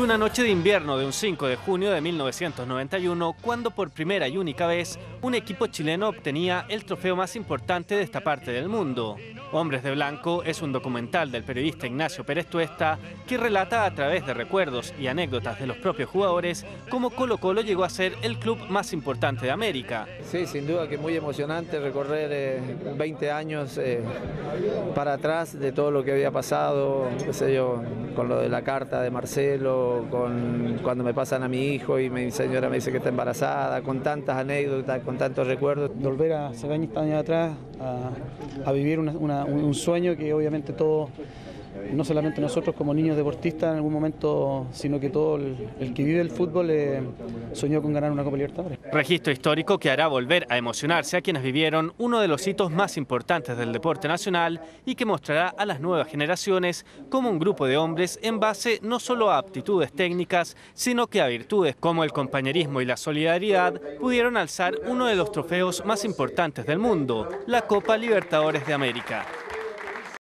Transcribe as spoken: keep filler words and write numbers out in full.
Una noche de invierno de un cinco de junio de mil novecientos noventa y uno, cuando por primera y única vez un equipo chileno obtenía el trofeo más importante de esta parte del mundo. Hombres de Blanco es un documental del periodista Ignacio Pérez Tuesta que relata a través de recuerdos y anécdotas de los propios jugadores cómo Colo-Colo llegó a ser el club más importante de América. Sí, sin duda que muy emocionante recorrer eh, veinte años eh, para atrás de todo lo que había pasado, qué sé yo, con lo de la carta de Marcelo, con cuando me pasan a mi hijo y mi señora me dice que está embarazada, con tantas anécdotas, con tantos recuerdos. Volver a hace veinte años atrás a, a vivir una, una, un sueño que obviamente todos, no solamente nosotros como niños deportistas en algún momento, sino que todo el, el que vive el fútbol eh, soñó con ganar una Copa Libertadores. Registro histórico que hará volver a emocionarse a quienes vivieron uno de los hitos más importantes del deporte nacional y que mostrará a las nuevas generaciones cómo un grupo de hombres en base no solo a aptitudes técnicas, sino que a virtudes como el compañerismo y la solidaridad pudieron alzar uno de los trofeos más importantes del mundo, la Copa Libertadores de América.